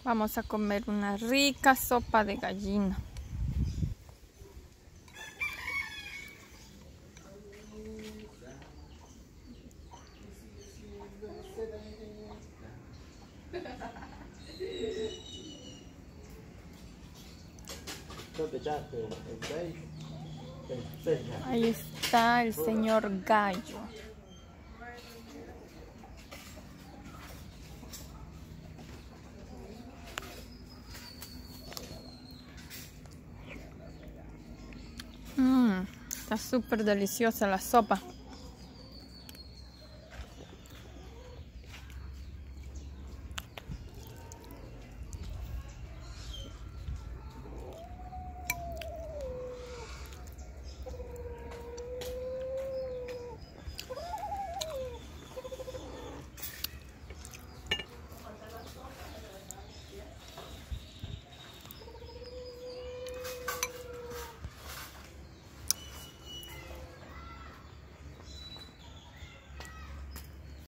Vamos a comer una rica sopa de gallina. Ahí está el señor Gallo. Está súper deliciosa la sopa.